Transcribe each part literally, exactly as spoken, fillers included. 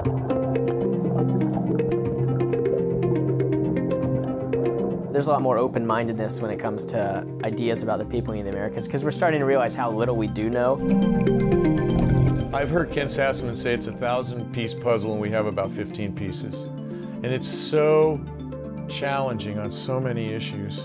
There's a lot more open-mindedness when it comes to ideas about the peopling of the Americas, because we're starting to realize how little we do know. I've heard Ken Sassaman say it's a thousand-piece puzzle and we have about fifteen pieces. And it's so challenging on so many issues.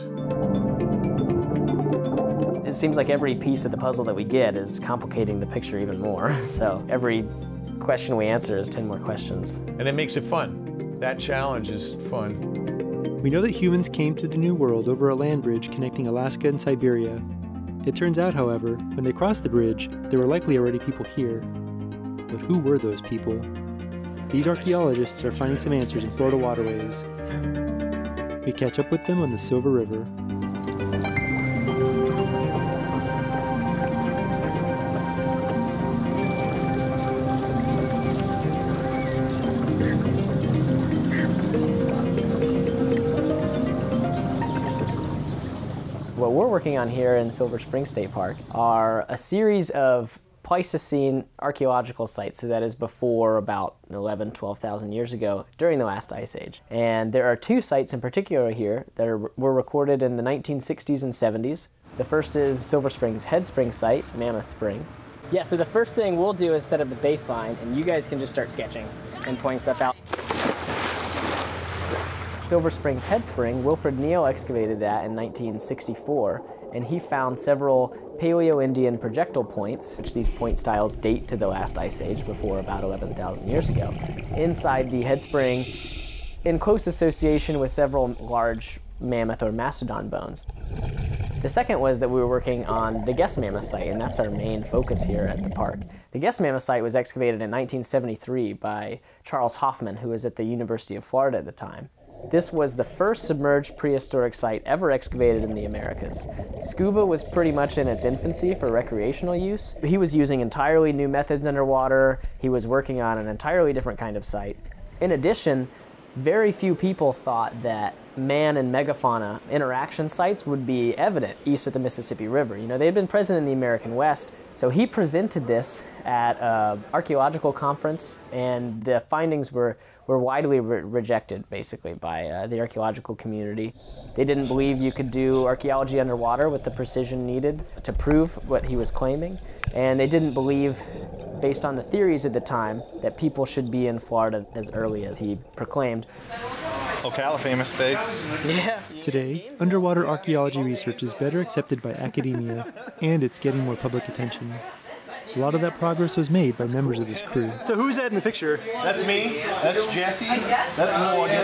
It seems like every piece of the puzzle that we get is complicating the picture even more. So every question we answer is ten more questions. And it makes it fun. That challenge is fun. We know that humans came to the New World over a land bridge connecting Alaska and Siberia. It turns out, however, when they crossed the bridge, there were likely already people here. But who were those people? These archaeologists are finding some answers in Florida waterways. We catch up with them on the Silver River. What we're working on here in Silver Spring State Park are a series of Pleistocene archaeological sites, so that is before about eleven, twelve thousand years ago during the last ice age. And there are two sites in particular here that are, were recorded in the nineteen sixties and seventies. The first is Silver Spring's Head Spring site, Mammoth Spring. Yeah, so the first thing we'll do is set up the baseline, and you guys can just start sketching and pointing stuff out. Silver Spring's Head Spring, Wilfred Neal excavated that in nineteen sixty-four, and he found several Paleo-Indian projectile points, which these point styles date to the last ice age, before about eleven thousand years ago, inside the head spring, in close association with several large mammoth or mastodon bones. The second was that we were working on the Guest Mammoth site, and that's our main focus here at the park. The Guest Mammoth site was excavated in nineteen seventy-three by Charles Hoffman, who was at the University of Florida at the time. This was the first submerged prehistoric site ever excavated in the Americas. Scuba was pretty much in its infancy for recreational use. He was using entirely new methods underwater. He was working on an entirely different kind of site. In addition, very few people thought that man and megafauna interaction sites would be evident east of the Mississippi River. You know, they had been present in the American West, so he presented this at an archaeological conference, and the findings were, were widely re rejected, basically, by uh, the archaeological community. They didn't believe you could do archaeology underwater with the precision needed to prove what he was claiming, and they didn't believe, based on the theories at the time, that people should be in Florida as early as he proclaimed. Ocala, famous big. Yeah. Today, underwater archaeology research is better accepted by academia, and it's getting more public attention. A lot of that progress was made by members of this crew. So who's that in the picture? That's me. That's Jesse. That's Morgan.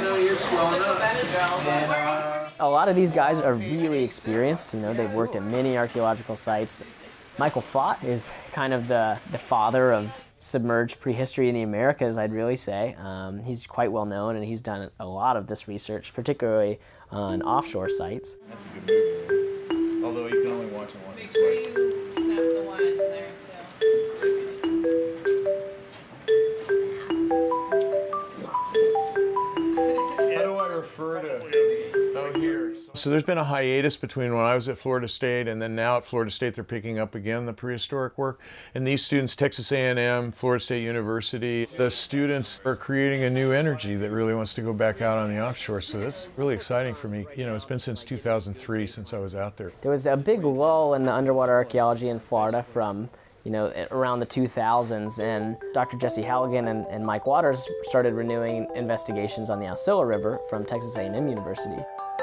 A lot of these guys are really experienced. You know, they've worked at many archaeological sites. Michael Fott is kind of the, the father of submerged prehistory in the Americas, I'd really say. Um, he's quite well known, and he's done a lot of this research, particularly on offshore sites. That's a good movie, although you can only watch it once or twice. Make sure you snap the one in there too. How do I refer to? Oh, here. So there's been a hiatus between when I was at Florida State and then now at Florida State they're picking up again the prehistoric work. And these students, Texas A and M, Florida State University, the students are creating a new energy that really wants to go back out on the offshore. So that's really exciting for me. You know, it's been since two thousand three since I was out there. There was a big lull in the underwater archaeology in Florida from, you know, around the two thousands, and Doctor Jesse Halligan and, and Mike Waters started renewing investigations on the Alcilla River from Texas A and M University.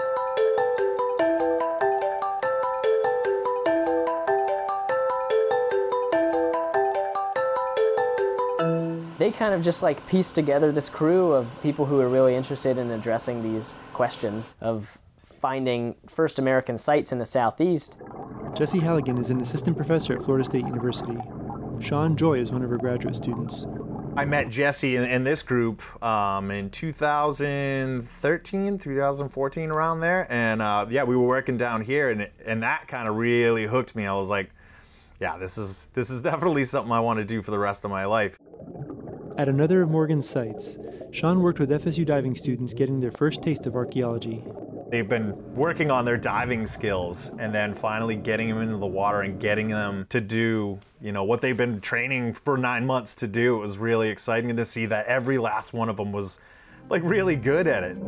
They kind of just like pieced together this crew of people who are really interested in addressing these questions of finding first American sites in the Southeast. Jesse Halligan is an assistant professor at Florida State University. Sean Joy is one of her graduate students. I met Jesse in, in this group um, in two thousand thirteen, two thousand fourteen, around there. And uh, yeah, we were working down here, and, and that kind of really hooked me. I was like, yeah, this is, this is definitely something I want to do for the rest of my life. At another of Morgan's sites, Sean worked with F S U diving students getting their first taste of archaeology. They've been working on their diving skills and then finally getting them into the water and getting them to do, you know, what they've been training for nine months to do. It was really exciting to see that every last one of them was like really good at it.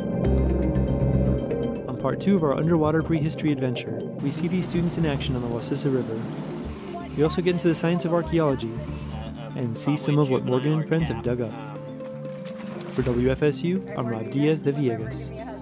On part two of our underwater prehistory adventure, we see these students in action on the Wassissa River. We also get into the science of archaeology and see some of what Morgan and friends have dug up. For W F S U, I'm Rob Diaz de Villegas.